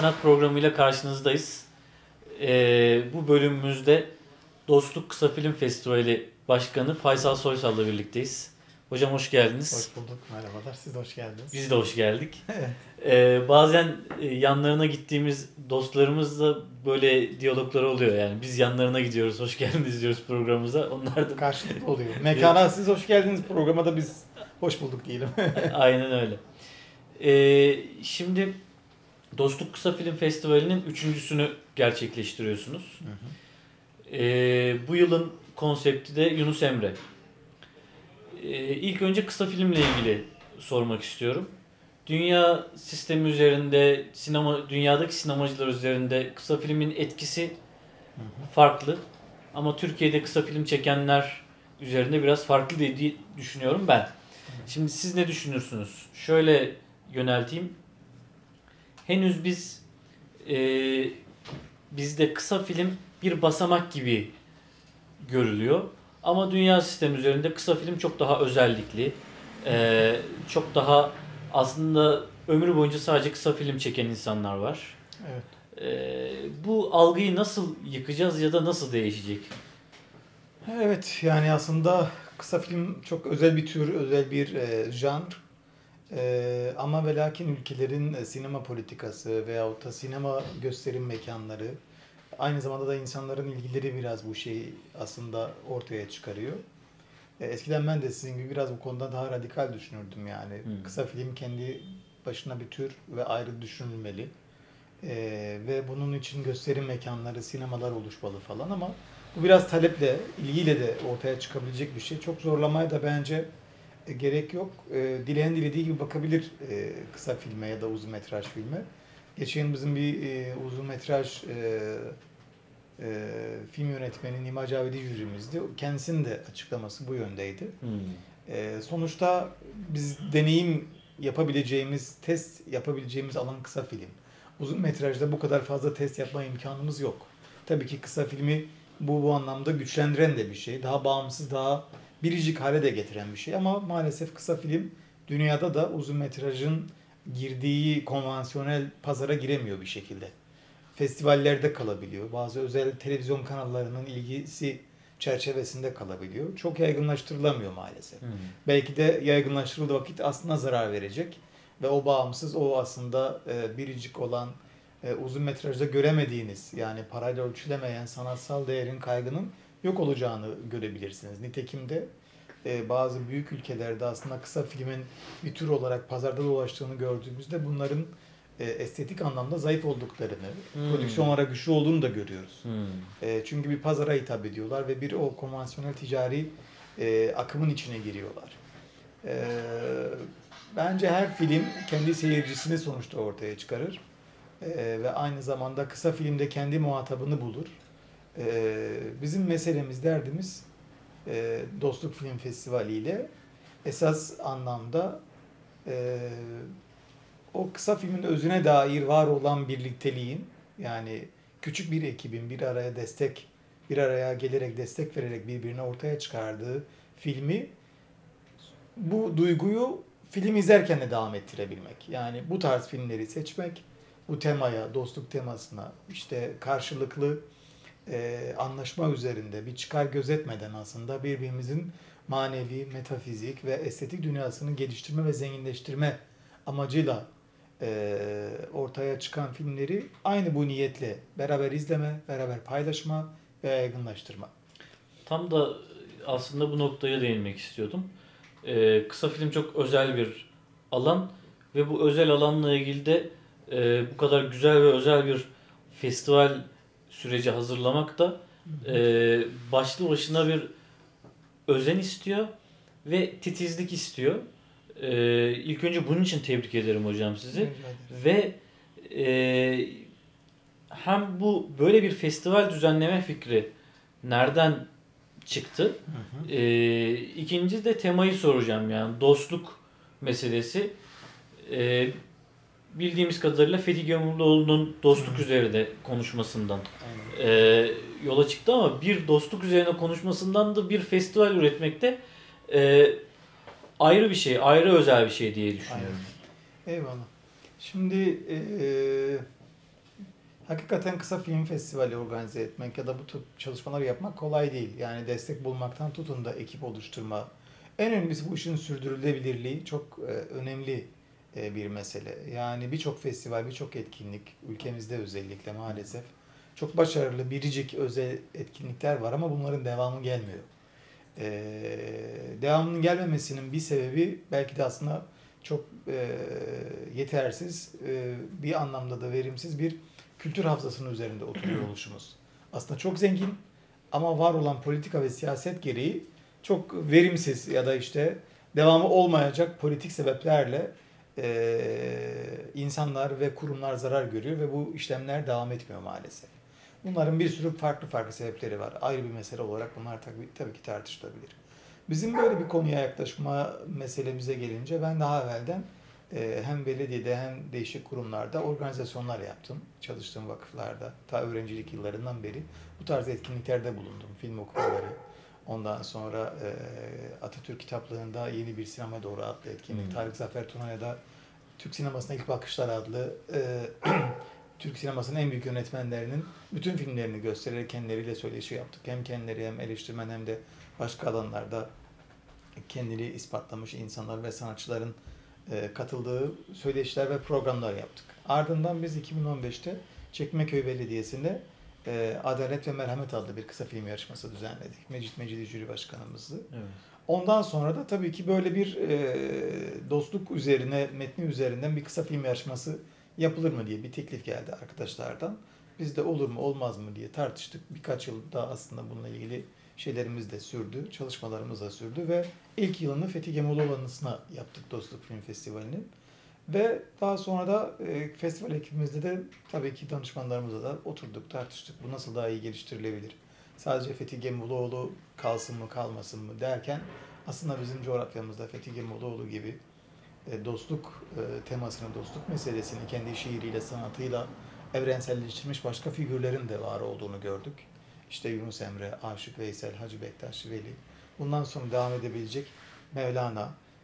Sanat programıyla karşınızdayız. Bu bölümümüzde Dostluk Kısa Film Festivali Başkanı Faysal Soysal'la birlikteyiz. Hocam hoş geldiniz. Hoş bulduk, merhabalar. Siz de hoş geldiniz. Biz de hoş geldik. Evet. Bazen yanlarına gittiğimiz dostlarımızla böyle diyaloglar oluyor yani. Biz yanlarına gidiyoruz, hoş geldiniz diyoruz programımıza. Onlar da Karşılıklı oluyor. Mekana siz hoş geldiniz, programa da biz hoş bulduk diyelim. aynen öyle. Şimdi Dostluk Kısa Film Festivali'nin üçüncüsünü gerçekleştiriyorsunuz. Hı hı. Bu yılın konsepti de Yunus Emre. İlk önce kısa filmle ilgili sormak istiyorum. Dünya sistemi üzerinde, dünyadaki sinemacılar üzerinde kısa filmin etkisi farklı. Ama Türkiye'de kısa film çekenler üzerinde biraz farklı diye düşünüyorum ben. Şimdi siz ne düşünürsünüz? Şöyle yönelteyim. Henüz bizde kısa film bir basamak gibi görülüyor. Ama dünya sistemi üzerinde kısa film çok daha özellikli. Çok daha aslında ömrü boyunca sadece kısa film çeken insanlar var. Evet. Bu algıyı nasıl yıkacağız ya da nasıl değişecek? Evet, yani aslında kısa film çok özel bir tür, özel bir janr. Ama ve lakin ülkelerin sinema politikası veyahut da sinema gösterim mekanları, aynı zamanda da insanların ilgileri biraz bu şeyi aslında ortaya çıkarıyor. Eskiden ben de sizin gibi biraz bu konuda daha radikal düşünürdüm yani. Kısa film kendi başına bir tür ve ayrı düşünülmeli. Ve bunun için gösterim mekanları, sinemalar oluşmalı falan ama bu biraz taleple, ilgiyle de ortaya çıkabilecek bir şey. Çok zorlamaya da bence gerek yok. Dileyen dilediği gibi bakabilir kısa filme ya da uzun metraj filme. Geçen bizim bir uzun metraj film yönetmeni Nima Cavidi jürimizdi. Kendisinin de açıklaması bu yöndeydi. Sonuçta biz deneyim yapabileceğimiz, test yapabileceğimiz alan kısa film. Uzun metrajda bu kadar fazla test yapma imkanımız yok. Tabii ki kısa filmi bu anlamda güçlendiren de bir şey. Daha bağımsız, daha biricik hale de getiren bir şey. Ama maalesef kısa film dünyada da uzun metrajın girdiği konvansiyonel pazara giremiyor bir şekilde. Festivallerde kalabiliyor. Bazı özel televizyon kanallarının ilgisi çerçevesinde kalabiliyor. Çok yaygınlaştırılamıyor maalesef. Belki de yaygınlaştırıldığı vakit aslında zarar verecek. Ve o bağımsız, o aslında biricik olan uzun metrajda göremediğiniz yani parayla ölçülemeyen sanatsal değerin kaygının yok olacağını görebilirsiniz. Nitekim de bazı büyük ülkelerde aslında kısa filmin bir tür olarak pazarda dolaştığını gördüğümüzde bunların estetik anlamda zayıf olduklarını, prodüksiyon olarak güçlü olduğunu da görüyoruz. Çünkü bir pazara hitap ediyorlar ve bir o konvansiyonel ticari akımın içine giriyorlar. Bence her film kendi seyircisini sonuçta ortaya çıkarır. Ve aynı zamanda kısa filmde kendi muhatabını bulur. Bizim meselemiz, derdimiz Dostluk Film Festivali ile esas anlamda o kısa filmin özüne dair var olan birlikteliğin, yani küçük bir ekibin bir araya gelerek destek vererek birbirine ortaya çıkardığı filmi, bu duyguyu film izlerken de devam ettirebilmek. Yani bu tarz filmleri seçmek, bu temaya, dostluk temasına, işte karşılıklı anlaşma üzerinde bir çıkar gözetmeden aslında birbirimizin manevi, metafizik ve estetik dünyasını geliştirme ve zenginleştirme amacıyla ortaya çıkan filmleri aynı bu niyetle beraber izleme, beraber paylaşma ve yaygınlaştırma. Tam da aslında bu noktaya değinmek istiyordum. Kısa film çok özel bir alan ve bu özel alanla ilgili de bu kadar güzel ve özel bir festival süreci hazırlamak da başlı başına bir özen istiyor ve titizlik istiyor. İlk önce bunun için tebrik ederim hocam sizi. Ve hem bu böyle bir festival düzenleme fikri nereden çıktı? İkinci de temayı soracağım, yani dostluk meselesi. Bildiğimiz kadarıyla Fethi Gömürlüoğlu'nun dostluk üzerine konuşmasından yola çıktı ama bir dostluk üzerine konuşmasından da bir festival üretmek de ayrı bir şey, ayrı özel bir şey diye düşünüyorum. Aynen. Eyvallah. Şimdi Hakikaten kısa film festivali organize etmek ya da bu tür çalışmalar yapmak kolay değil. Yani destek bulmaktan tutun da ekip oluşturma. En önemlisi bu işin sürdürülebilirliği çok önemli bir mesele. Yani birçok festival, birçok etkinlik ülkemizde özellikle maalesef çok başarılı, biricik özel etkinlikler var ama bunların devamı gelmiyor. Devamının gelmemesinin bir sebebi belki de aslında çok yetersiz, bir anlamda da verimsiz bir kültür hafızasının üzerinde oturuyor oluşumuz. Aslında çok zengin ama var olan politika ve siyaset gereği çok verimsiz ya da işte devamı olmayacak politik sebeplerle insanlar ve kurumlar zarar görüyor ve bu işlemler devam etmiyor maalesef. Bunların bir sürü farklı sebepleri var. Ayrı bir mesele olarak bunlar tabii ki tartışılabilir. Bizim böyle bir konuya yaklaşma meselemize gelince ben daha evvelden hem belediyede hem değişik kurumlarda organizasyonlar yaptım. Çalıştığım vakıflarda, ta öğrencilik yıllarından beri bu tarz etkinliklerde bulundum. Film okulları, ondan sonra Atatürk Kitaplığı'nda Yeni Bir Sinema Doğru adlı etkinlik, Tarık Zafer Tuna'ya Türk Sinemasına İlk Bakışlar adlı Türk sinemasının en büyük yönetmenlerinin bütün filmlerini göstererek kendileriyle söyleşi yaptık. Hem kendileri hem eleştirmen hem de başka alanlarda kendini ispatlamış insanlar ve sanatçıların katıldığı söyleşiler ve programlar yaptık. Ardından biz 2015'te Çekmeköy Belediyesi'nde Adalet ve Merhamet adlı bir kısa film yarışması düzenledik. Mecit Mecidi jüri başkanımızdı. Evet. Ondan sonra da tabii ki böyle bir dostluk üzerine, metni üzerinden bir kısa film yarışması yapılır mı diye bir teklif geldi arkadaşlardan. Biz de olur mu olmaz mı diye tartıştık. Birkaç yıl daha aslında bununla ilgili şeylerimiz de sürdü, çalışmalarımız da sürdü ve ilk yılını Fethi Gemuloğlu anısına yaptık Dostluk Film Festivali'nin. Ve daha sonra da festival ekibimizde de tabii ki danışmanlarımızla da oturduk, tartıştık. Bu nasıl daha iyi geliştirilebilir? Sadece Fethi Gemuloğlu kalsın mı kalmasın mı derken aslında bizim coğrafyamızda Fethi Gemuloğlu gibi dostluk temasını, dostluk meselesini kendi şiiriyle, sanatıyla evrenselleştirmiş başka figürlerin de var olduğunu gördük. İşte Yunus Emre, Aşık Veysel, Hacı Bektaş Veli. Bundan sonra devam edebilecek Mevlana.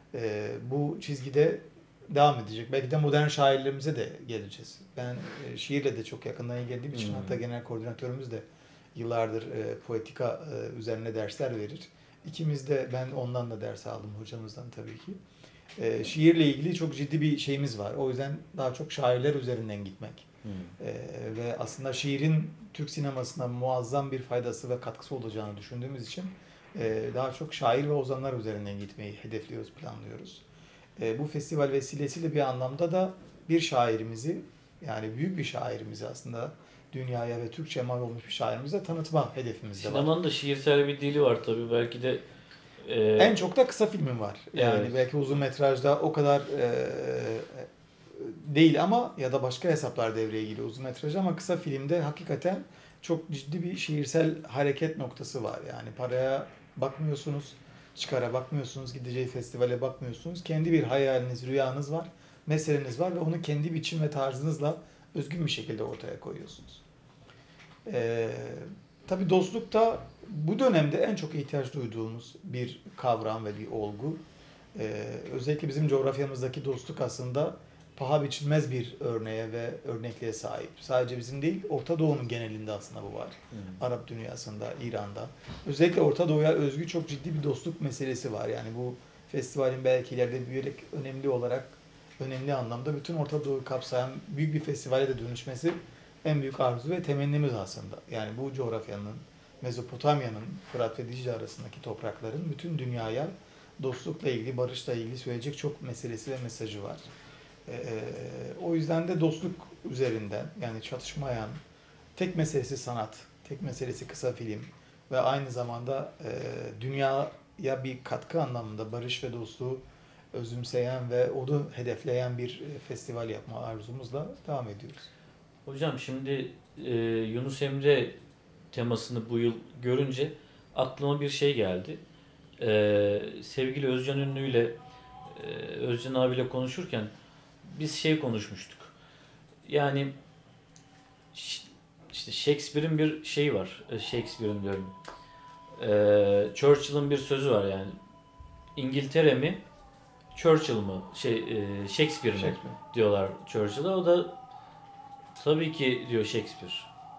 Bu çizgide devam edecek. Belki de modern şairlerimize de geleceğiz. Ben şiirle de çok yakından ilgilendiğim için hatta genel koordinatörümüz de yıllardır poetika üzerine dersler verir. İkimiz de ben ondan da ders aldım hocamızdan tabii ki. Şiirle ilgili çok ciddi bir şeyimiz var. O yüzden daha çok şairler üzerinden gitmek. Ve aslında şiirin Türk sinemasına muazzam bir faydası ve katkısı olacağını düşündüğümüz için daha çok şair ve ozanlar üzerinden gitmeyi hedefliyoruz, planlıyoruz. Bu festival vesilesiyle bir anlamda da bir şairimizi, yani büyük bir şairimizi aslında dünyaya ve Türkçe mal olmuş bir şairimizi tanıtma hedefimiz de var. Sinemanın da şiirsel bir dili var tabii. Belki de en çok da kısa filmim var. Yani evet. Belki uzun metrajda o kadar değil ama ya da başka hesaplar devreye giriyor uzun metraj ama kısa filmde hakikaten çok ciddi bir şiirsel hareket noktası var. Yani paraya bakmıyorsunuz, çıkara bakmıyorsunuz, gideceği festivale bakmıyorsunuz. Kendi bir hayaliniz, rüyanız var, meseleniz var ve onu kendi biçim ve tarzınızla özgün bir şekilde ortaya koyuyorsunuz. Tabii dostlukta bu dönemde en çok ihtiyaç duyduğumuz bir kavram ve bir olgu. Özellikle bizim coğrafyamızdaki dostluk aslında paha biçilmez bir örneğe ve örnekliğe sahip. Sadece bizim değil, Orta Doğu'nun genelinde aslında bu var. Arap dünyasında, İran'da. Özellikle Orta Doğu'ya özgü çok ciddi bir dostluk meselesi var. Yani bu festivalin belki ileride büyüyerek önemli anlamda bütün Orta Doğu'yu kapsayan büyük bir festivale de dönüşmesi en büyük arzu ve temennimiz aslında. Yani bu coğrafyanın, Mezopotamya'nın, Fırat ve Dicle arasındaki toprakların bütün dünyaya dostlukla ilgili, barışla ilgili söyleyecek çok meselesi ve mesajı var. O yüzden de dostluk üzerinden, yani çatışmayan, tek meselesi sanat, tek meselesi kısa film ve aynı zamanda dünyaya bir katkı anlamında barış ve dostluğu özümseyen ve onu hedefleyen bir festival yapma arzumuzla devam ediyoruz. Hocam şimdi Yunus Emre temasını bu yıl görünce aklıma bir şey geldi. Sevgili Özcan Ünlü ile Özcan abiyle konuşurken biz şey konuşmuştuk. Yani işte Shakespeare'in bir şeyi var. Shakespeare'in diyorum. Churchill'ın bir sözü var yani. İngiltere mi? Churchill mı? Shakespeare mi? Diyorlar Churchill'a. O da Tabii ki diyor Shakespeare.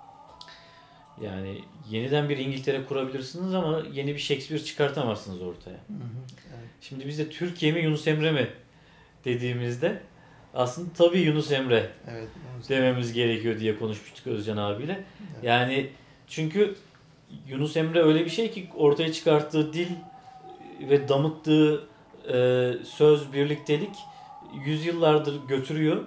Yani yeniden bir İngiltere kurabilirsiniz ama yeni bir Shakespeare çıkartamazsınız ortaya. Evet. Şimdi biz de Türkiye mi Yunus Emre mi dediğimizde aslında tabii Yunus Emre Evet. dememiz gerekiyor diye konuşmuştuk Özcan abiyle. Evet. Yani çünkü Yunus Emre öyle bir şey ki ortaya çıkarttığı dil ve damıttığı söz, birliktelik yüzyıllardır götürüyor.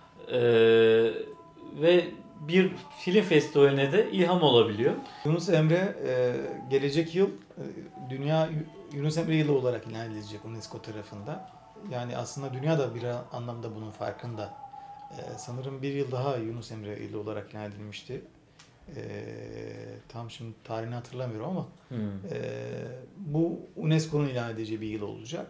Ve bir film festivaline de ilham olabiliyor. Yunus Emre gelecek yıl Dünya Yunus Emre Yılı olarak ilan edilecek UNESCO tarafından. Yani aslında dünya da bir anlamda bunun farkında. Sanırım bir yıl daha Yunus Emre Yılı olarak ilan edilmişti. Tam şimdi tarihini hatırlamıyorum ama bu UNESCO'nun ilan edeceği bir yıl olacak.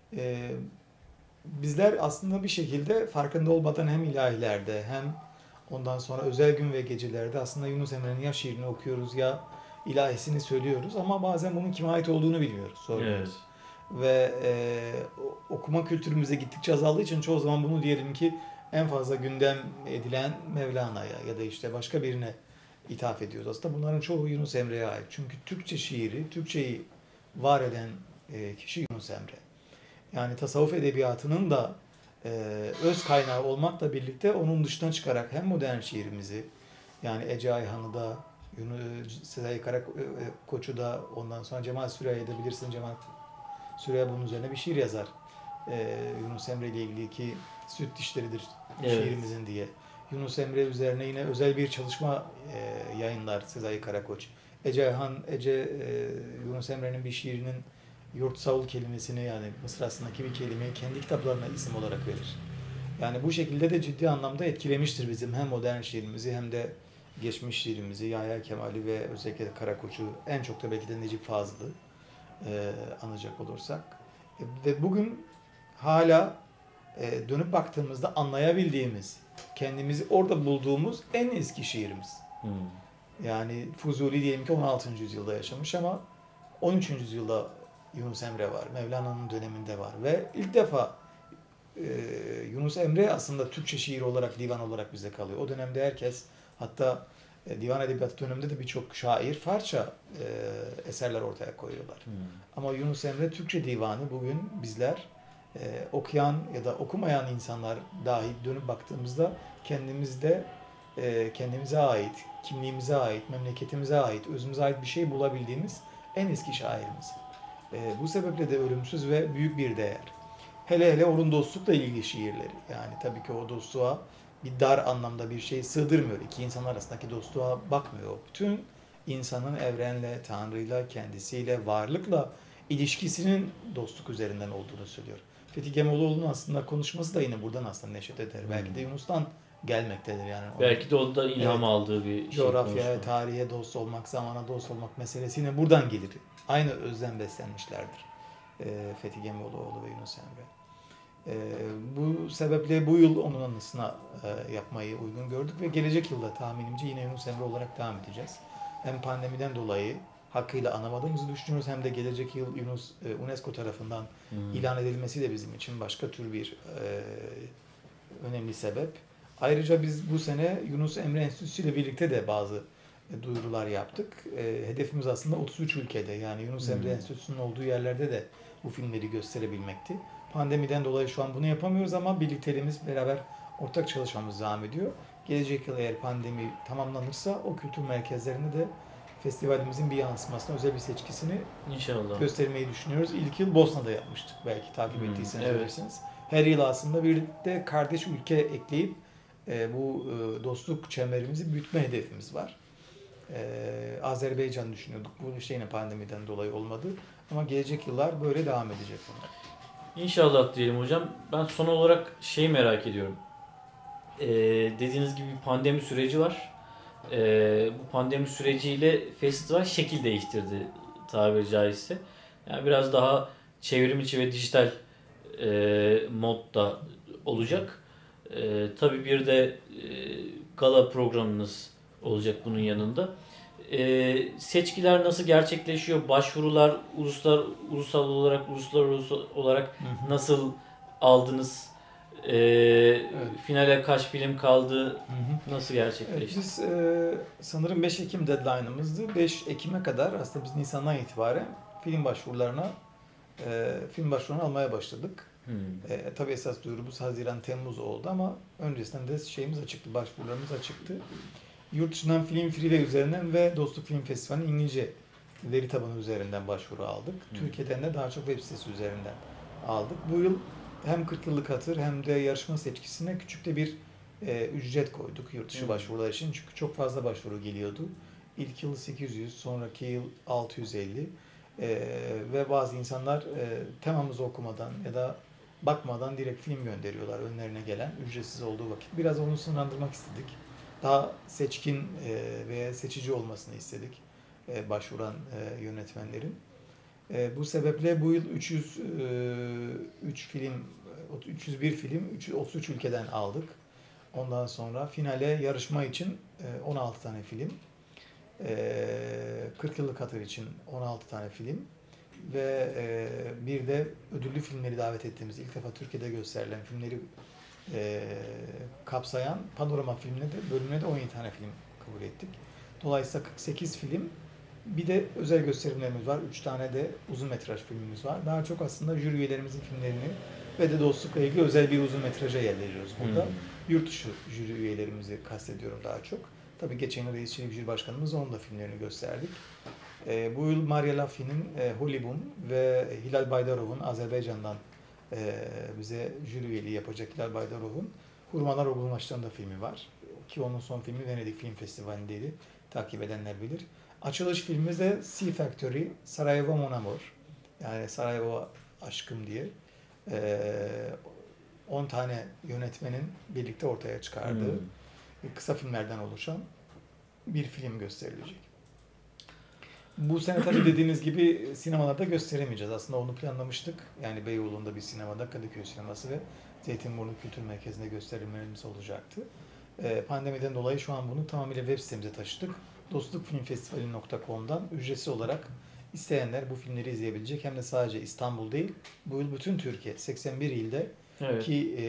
Bizler aslında bir şekilde farkında olmadan hem ilahilerde hem ondan sonra özel gün ve gecelerde aslında Yunus Emre'nin ya şiirini okuyoruz ya ilahisini söylüyoruz ama bazen bunun kime ait olduğunu bilmiyoruz, sormuyoruz. Evet. Ve okuma kültürümüze gittikçe azaldığı için çoğu zaman bunu diyelim ki en fazla gündem edilen Mevlana'ya ya da işte başka birine ithaf ediyoruz. Aslında bunların çoğu Yunus Emre'ye ait. Çünkü Türkçe şiiri, Türkçeyi var eden kişi Yunus Emre. Yani tasavvuf edebiyatının da öz kaynağı olmakla birlikte onun dışına çıkarak hem modern şiirimizi yani Ece Ayhan'ı da Sezai Karakoç'u da ondan sonra Cemal Süreyya'yı da bilirsin. Cemal Süreyya bunun üzerine bir şiir yazar. Yunus Emre ile ilgili ki süt dişleridir şiirimizin diye. Yunus Emre üzerine yine özel bir çalışma yayınlar Sezai Karakoç. Ece Ayhan, Yunus Emre'nin bir şiirinin yurtsavul kelimesini yani mısrasındaki bir kelimeyi kendi kitaplarına isim olarak verir. Yani bu şekilde de ciddi anlamda etkilemiştir bizim hem modern şiirimizi hem de geçmiş şiirimizi. Yahya Kemal'i ve özellikle Karakoç'u en çok da belki de Necip Fazıl'ı anacak olursak. Ve bugün hala dönüp baktığımızda anlayabildiğimiz, kendimizi orada bulduğumuz en eski şiirimiz. Yani Fuzuli diyelim ki 16. yüzyılda yaşamış ama 13. yüzyılda Yunus Emre var. Mevlana'nın döneminde var. Ve ilk defa Yunus Emre aslında Türkçe şiir olarak, divan olarak bize kalıyor. O dönemde herkes hatta divan edebiyatı döneminde de birçok şair Farsça eserler ortaya koyuyorlar. Ama Yunus Emre Türkçe divanı bugün bizler okuyan ya da okumayan insanlar dahi dönüp baktığımızda kendimizde kendimize ait, kimliğimize ait, memleketimize ait, özümüze ait bir şey bulabildiğimiz en eski şairimiz. Bu sebeple de ölümsüz ve büyük bir değer. Hele hele onun dostlukla ilgili şiirleri. Yani tabii ki o dostluğa bir dar anlamda bir şey sığdırmıyor. İki insan arasındaki dostluğa bakmıyor. Bütün insanın evrenle, Tanrı'yla, kendisiyle, varlıkla ilişkisinin dostluk üzerinden olduğunu söylüyor. Fethi Gemoğluoğlu'nun aslında konuşması da yine buradan aslında neşet eder. Belki de Yunus'tan gelmektedir yani. Belki de onda ilham aldığı bir şey. Coğrafyaya, tarihe dost olmak, zamana dost olmak meselesi yine buradan gelir. Aynı özden beslenmişlerdir. Fethi Gemoğluoğlu ve Yunus Emre. Bu sebeple bu yıl onun anısına yapmayı uygun gördük ve gelecek yılda tahminimce yine Yunus Emre olarak devam edeceğiz. Hem pandemiden dolayı hakkıyla anamadığımızı düşünüyoruz hem de gelecek yıl UNESCO tarafından ilan edilmesi de bizim için başka tür bir önemli sebep. Ayrıca biz bu sene Yunus Emre Enstitüsü ile birlikte de bazı duyurular yaptık. Hedefimiz aslında 33 ülkede yani Yunus Emre Enstitüsü'nün olduğu yerlerde de bu filmleri gösterebilmekti. Pandemiden dolayı şu an bunu yapamıyoruz ama birlikteliğimiz beraber ortak çalışmamız devam ediyor. Gelecek yıl eğer pandemi tamamlanırsa o kültür merkezlerinde de festivalimizin bir yansımasına özel bir seçkisini İnşallah göstermeyi düşünüyoruz. İlk yıl Bosna'da yapmıştık belki takip ettiyseniz bilirsiniz. Her yıl aslında birlikte kardeş ülke ekleyip bu dostluk çemberimizi büyütme hedefimiz var. Azerbaycan düşünüyorduk. Bu işte yine pandemiden dolayı olmadı. Ama gelecek yıllar böyle devam edecek. İnşallah diyelim hocam. Ben son olarak şeyi merak ediyorum. Dediğiniz gibi bir pandemi süreci var. Bu pandemi süreciyle festival şekil değiştirdi tabiri caizse. Yani biraz daha çevrimiçi ve dijital modda olacak. Tabii bir de gala programınız olacak bunun yanında. Seçkiler nasıl gerçekleşiyor? Başvurular ulusal olarak, uluslararası olarak nasıl aldınız? Finale kaç film kaldı? Hı hı. Nasıl gerçekleşti? Biz sanırım 5 Ekim deadline'ımızdı. 5 Ekim'e kadar aslında biz Nisan'dan itibaren film başvurularını almaya başladık. Tabii esas duyurumuz Haziran-Temmuz oldu ama öncesinden de şeyimiz açıktı, başvurularımız açıktı. Yurt dışından Film Freeway üzerinden ve Dostluk Film Festivali'nin İngilizce veri tabanı üzerinden başvuru aldık. Türkiye'den de daha çok web sitesi üzerinden aldık. Bu yıl hem 40 yıllık hatır hem de yarışma seçkisine küçük de bir ücret koyduk yurt dışı başvurular için. Çünkü çok fazla başvuru geliyordu. İlk yıl 800, sonraki yıl 650 ve bazı insanlar temamızı okumadan ya da bakmadan direkt film gönderiyorlar önlerine gelen ücretsiz olduğu vakit. Biraz onu sınırlandırmak istedik. Daha seçkin ve seçici olmasını istedik başvuran yönetmenlerin. Bu sebeple bu yıl 301 film 33 ülkeden aldık. Ondan sonra finale yarışma için 16 tane film, 40 yıllık hatır için 16 tane film ve bir de ödüllü filmleri davet ettiğimiz, ilk defa Türkiye'de gösterilen filmleri kapsayan panorama bölümüne de 17 tane film kabul ettik. Dolayısıyla 48 film. Bir de özel gösterimlerimiz var. 3 tane de uzun metraj filmimiz var. Daha çok aslında jüri üyelerimizin filmlerini ve de dostlukla ilgili özel bir uzun metraja yer veriyoruz burada. Yurt dışı jüri üyelerimizi kastediyorum daha çok. Tabii geçen yıl Reis Çelebi Jüri Başkanımız onun da filmlerini gösterdik. Bu yıl Maria Lafi'nin Hollywood ve Hilal Baydarov'un Azerbaycan'dan bize jüri üyeliği yapacak Hilal Baydarov'un Hurmalar Olgunlaştığında filmi var. Ki onun son filmi Venedik Film Festivali'ndeydi. Takip edenler bilir. Açılış filmimiz de Sea Factory, Sarajevo Mon Amour. Yani Sarajevo Aşkım diye. 10 tane yönetmenin birlikte ortaya çıkardığı kısa filmlerden oluşan bir film gösterilecek. Bu sene tabii dediğiniz gibi sinemalarda gösteremeyeceğiz. Aslında onu planlamıştık. Yani Beyoğlu'nda bir sinemada, Kadıköy Sineması ve Zeytinburnu Kültür Merkezi'nde gösterimlerimiz olacaktı. Pandemiden dolayı şu an bunu tamamıyla web sitemize taşıdık. Dostlukfilmfestivali.com'dan ücretsiz olarak isteyenler bu filmleri izleyebilecek. Hem de sadece İstanbul değil, bu yıl bütün Türkiye, 81 ilde ki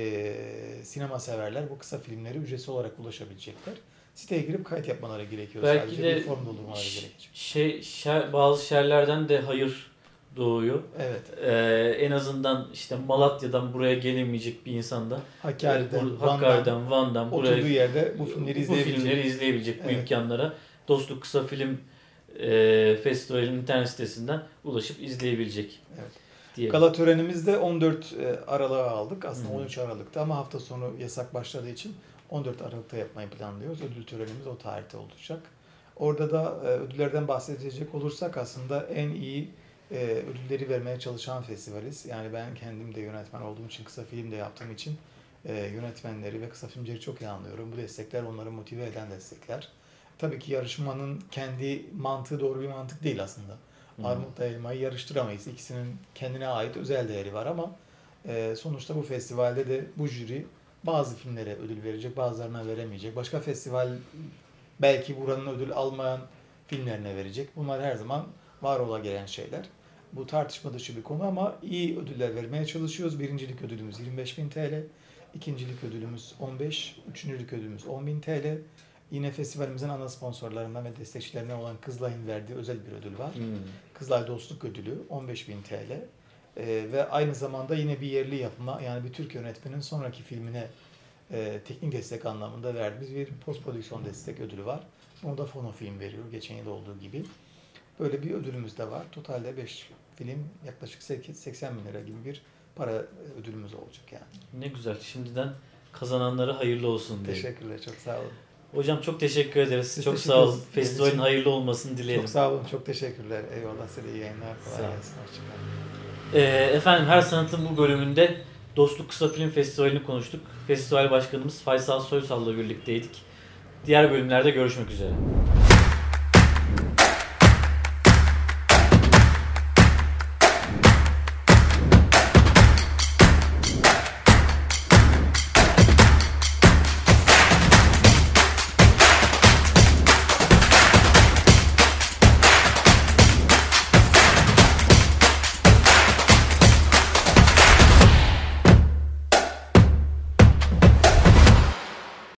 sinema severler bu kısa filmleri ücretsiz olarak ulaşabilecekler. Siteye girip kayıt yapmaları gerekiyor. Belki sadece de bir form doldurmaları gerekecek. Bazı şehirlerden de hayır doğuyor. Evet. En azından işte Malatya'dan buraya gelemeyecek bir insan da Hakkari'den, Van'dan buraya oturduğu yerde bu filmleri izleyebilecek bu imkanlara Dostluk Kısa Film Festivali'nin internet sitesinden ulaşıp izleyebilecek. Evet. Gala törenimizde 14 Aralık'a aldık. Aslında 13 Aralık'ta ama hafta sonu yasak başladığı için 14 Aralık'ta yapmayı planlıyoruz. Ödül törenimiz o tarihte olacak. Orada da ödüllerden bahsedecek olursak aslında en iyi ödülleri vermeye çalışan festivaliz. Yani ben kendim de yönetmen olduğum için, kısa film de yaptığım için yönetmenleri ve kısa filmcileri çok iyi anlıyorum. Bu destekler onları motive eden destekler. Tabii ki yarışmanın kendi mantığı doğru bir mantık değil aslında. Armutla elmayı yarıştıramayız. İkisinin kendine ait özel değeri var ama sonuçta bu festivalde de bu jüri bazı filmlere ödül verecek, bazılarına veremeyecek. Başka festival belki buranın ödül almayan filmlerine verecek. Bunlar her zaman var ola gelen şeyler. Bu tartışma dışı bir konu ama iyi ödüller vermeye çalışıyoruz. Birincilik ödülümüz 25.000 TL, ikincilik ödülümüz 15, üçüncülük ödülümüz 10.000 TL. Yine festivalimizin ana sponsorlarından ve destekçilerinden olan Kızılay'ın verdiği özel bir ödül var. Kızılay Dostluk Ödülü 15.000 TL. Ve aynı zamanda yine bir yerli yapıma, yani bir Türk yönetmenin sonraki filmine teknik destek anlamında verdiğimiz bir post prodüksiyon destek ödülü var. Bunu da Fono Film veriyor, geçen yıl olduğu gibi. Böyle bir ödülümüz de var. Totalde 5 film yaklaşık 80 bin lira gibi bir para ödülümüz olacak yani. Ne güzel. Şimdiden kazananlara hayırlı olsun diye. Teşekkürler, çok sağ olun. Hocam çok teşekkür ederiz. Çok sağ olun. Festivalin hayırlı olmasını dileyelim. Çok sağ olun, çok teşekkürler. Eyvallah, size iyi yayınlar. Kolay gelsin. Efendim, Her Sanat'ın bu bölümünde Dostluk Kısa Film Festivali'ni konuştuk. Festival Başkanımız Faysal Soysal'la birlikteydik. Diğer bölümlerde görüşmek üzere.